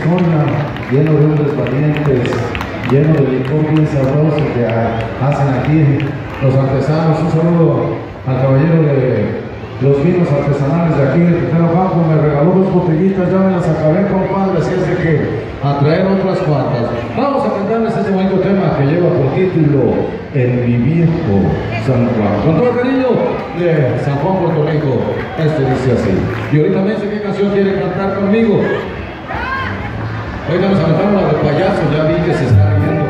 Escorna, lleno de hombres valientes, lleno de licor bien sabroso que hacen aquí los artesanos. Un saludo al caballero de los vinos artesanales de aquí de Tejero Bajo. Me regaló 2 botellitas, ya me las acabé, compadre, así es de que a traer otras cuantas. Vamos a cantarles este bonito tema que lleva por título En mi viejo San Juan. Con todo el cariño de San Juan, Puerto Rico. Este dice así. Y ahorita me dice qué canción quiere cantar conmigo. Ahorita nos aventaron la de payaso, ya vi que se está riendo.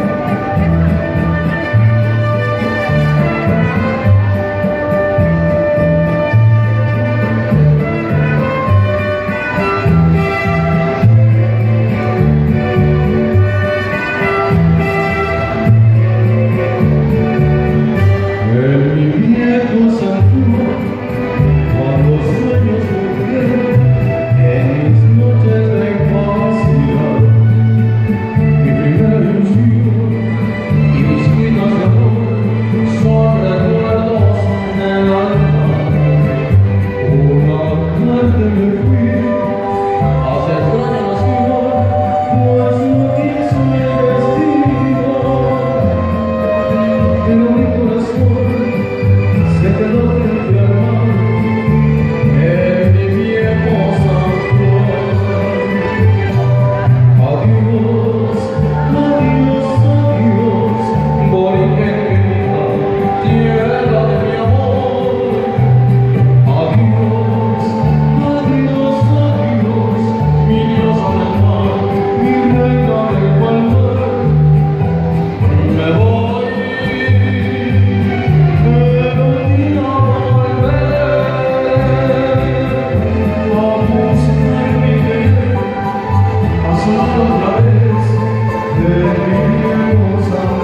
Otra vez de mi hermosa